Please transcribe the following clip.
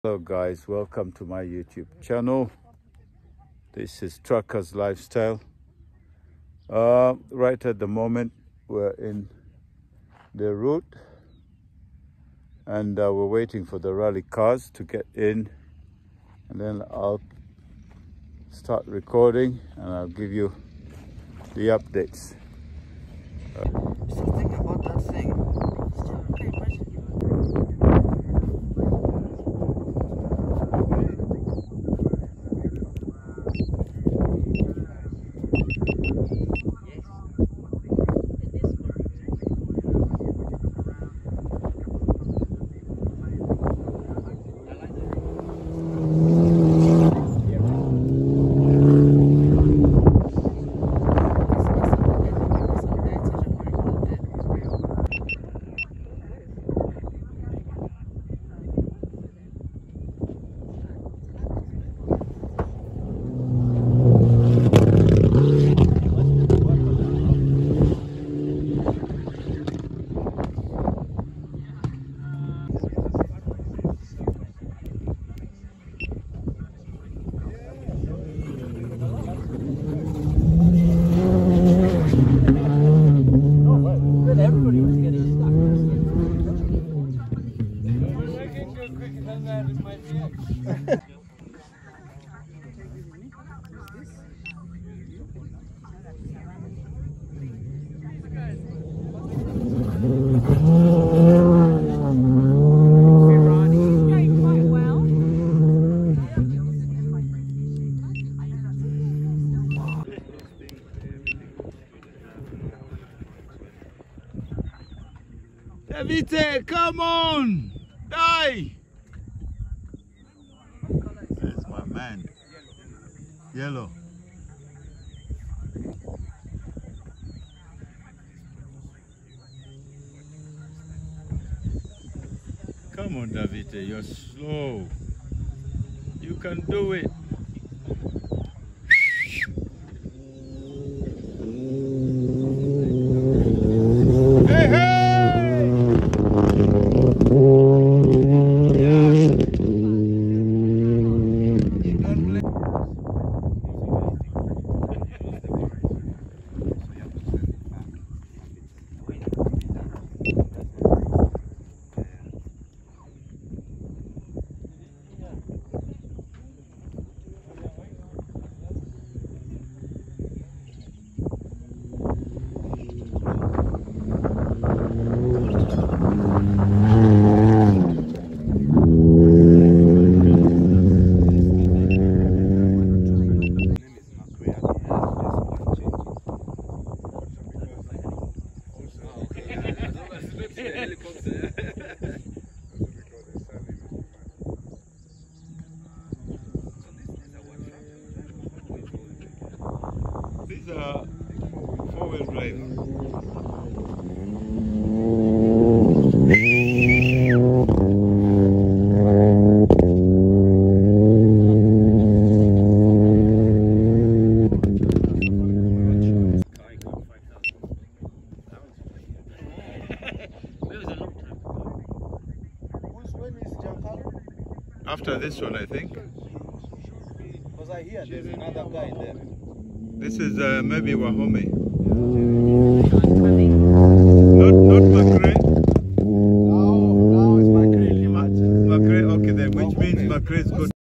Hello guys, welcome to my YouTube channel. This is Truckers Lifestyle. Right at the moment we're in the route and we're waiting for the rally cars to get in, and then I'll start recording and I'll give you the updates. Still thinking about that thing. Davide, come on! Die! That's my man. Yellow. Come on, Davide, you're slow. You can do it. Hey, hey! These are four-wheel drive. After this one, I think. Because I hear there's another guy there. This is maybe Wahome. Not Macrae. Now it's my great Macrae, okay then, which means Macrae is good.